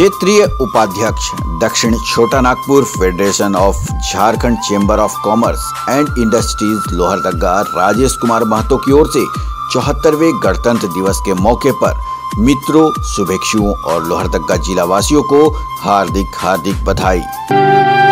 क्षेत्रीय उपाध्यक्ष दक्षिण Chota Nagpur federation of Jharkhand chamber of commerce and industries Lohardaga Rajesh Kumar Mahto की ओर से 74वें गणतंत्र दिवस के मौके पर मित्रों, शुभेच्छुओं और लोहरदगा जिला वासियों को हार्दिक बधाई।